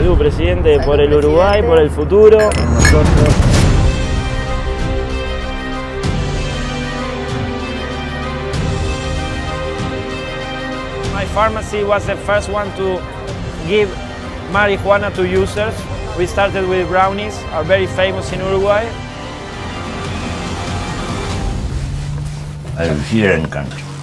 Salud, presidente, por el Uruguay, por el futuro. My pharmacy was the first one to give marijuana to users. We started with brownies, are very famous in Uruguay. I live here in country.